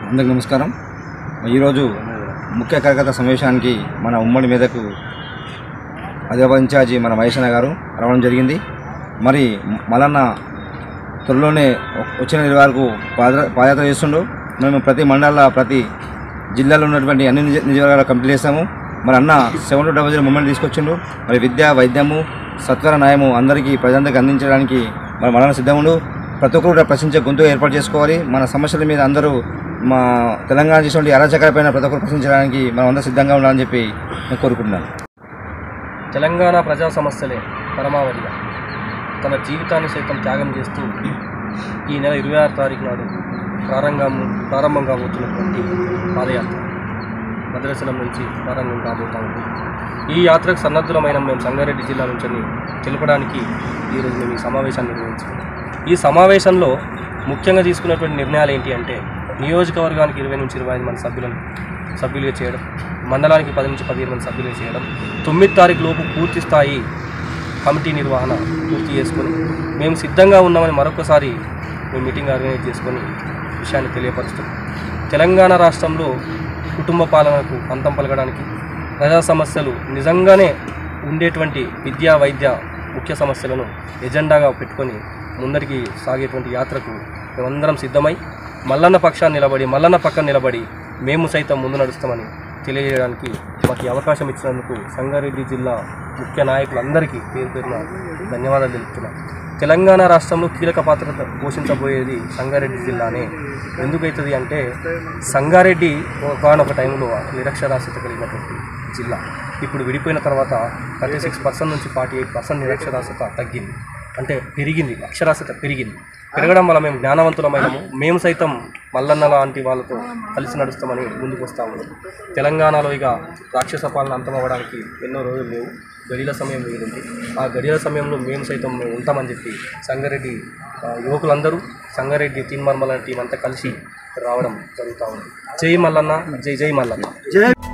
అందరికీ నమస్కారం। ఈరోజు ముఖ్య కార్యకర్త సమావేశానికి మన ఉమ్మడి మెదకు ఆదిలాబాద్ ఇన్ఛార్జి మన మహేష్ అన్న గారు రావడం జరిగింది। మరి మల్లన్న త్వరలోనే వచ్చిన వరకు పాదయాత్ర చేస్తుండు। మేము ప్రతి మండల ప్రతి జిల్లాలో ఉన్నటువంటి అన్ని నియోజకవర్గాలు కంప్లీట్ చేస్తాము। మరి అన్న 7200 మూమెంట్ తీసుకొచ్చిండు। మరి విద్య వైద్యము సత్వర న్యాయము అందరికీ ప్రజలందరికీ అందించడానికి మరి మల్లన్న సిద్ధముండు। ప్రతి ఒక్కరు ప్రశ్నించే గొంతు ఏర్పాటు చేసుకోవాలి। మన సమస్యల మీద అందరూ మా తెలంగాణ చేసినటువంటి అరాచకాలపైన ప్రతి ఒక్కరు ప్రశ్నించడానికి మనం అందరూ సిద్ధంగా ఉండాలని చెప్పి నేను కోరుకుంటున్నాను। తెలంగాణ ప్రజా సమస్యలే పరమావధిగా తన జీవితాన్ని సైతం త్యాగం చేస్తూ ఈ నెల 26 తారీఖు నాడు ప్రారంభం కాబోతున్నటువంటి పాదయాత్ర భద్రాచలం నుంచి ప్రారంభం కాబోతా ఉంది। ఈ యాత్రకు సన్నద్ధులమైన మేము సంగారెడ్డి జిల్లా నుంచి తెలుపడానికి ఈరోజు మేము ఈ సమావేశాన్ని నిర్వహించుకున్నాం। ఈ సమావేశంలో ముఖ్యంగా తీసుకున్నటువంటి నిర్ణయాలు ఏంటి అంటే నియోజకవర్గానికి 20 నుంచి 25 మంది సభ్యులుగా చేయడం, మండలానికి 10 నుంచి 15 మంది సభ్యులుగా చేయడం, 9 తారీఖు లోపు పూర్తి స్థాయి కమిటీ నిర్వహణ పూర్తి చేసుకొని మేము సిద్ధంగా ఉన్నామని మరొకసారి మేము మీటింగ్ ఆర్గనైజ్ చేసుకొని విషయాన్ని తెలియపరుస్తాం। తెలంగాణ రాష్ట్రంలో కుటుంబ పాలనకు అంతం పలకడానికి ప్రజా సమస్యలు నిజంగానే ఉండేటువంటి విద్యా వైద్య ముఖ్య సమస్యలను ఎజెండాగా పెట్టుకొని ముందరికి సాగేటువంటి యాత్రకు మేమందరం సిద్ధమై మల్లన్న పక్షాన్ని నిలబడి మల్లన్న పక్కన నిలబడి మేము సైతం ముందు నడుస్తామని తెలియజేయడానికి మాకు అవకాశం ఇచ్చినందుకు సంగారెడ్డి జిల్లా ముఖ్య నాయకులందరికీ పేరు పేరున ధన్యవాదాలు తెలుపుతున్నాం। తెలంగాణ రాష్ట్రంలో కీలక పాత్ర పోషించబోయేది సంగారెడ్డి జిల్లానే। ఎందుకైతుంది అంటే సంగారెడ్డి ఒకనొక టైంలో నిరక్షరాస్యత కలిగినటువంటి జిల్లా, ఇప్పుడు విడిపోయిన తర్వాత 36% నుంచి 48% నిరక్షరాస్యత తగ్గింది, అంటే పెరిగింది, అక్షరాస్యత పెరిగింది। పెరగడం వల్ల మేము జ్ఞానవంతులమైనము, మేము సైతం మల్లన్న లాంటి వాళ్ళతో కలిసి నడుస్తామని ముందుకు వస్తాము। తెలంగాణలో ఇక రాక్షస పాలన అంతమవ్వడానికి ఎన్నో రోజులు లేవు, గడియల సమయం మిగిలింది। ఆ గడియల సమయంలో మేము సైతం ఉంటామని చెప్పి సంగారెడ్డి యువకులందరూ సంగారెడ్డి తీన్మార్ మల్లన్న టీం అంతా కలిసి రావడం జరుగుతూ ఉంది। జై మల్లన్న, జై జై మల్లన్న, జై।